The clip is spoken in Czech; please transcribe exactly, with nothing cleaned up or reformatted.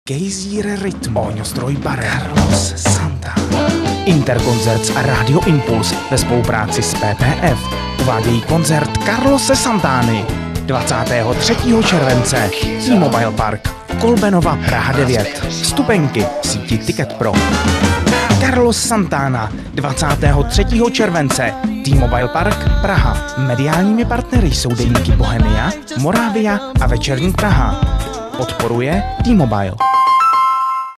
Gejzír rytmu, ohňostroj barev, Carlos Santana. Interconcerts a Radio Impuls ve spolupráci s P P F uvádějí koncert Carlose Santány dvacátého třetího července T-Mobile Park, Kolbenova, Praha devět. Vstupenky v síti Ticket Pro. Carlos Santana dvacátého třetího července T-Mobile Park, Praha. Mediálními partnery jsou deníky Bohemia, Moravia a Večerník Praha. Podporuje T-Mobile.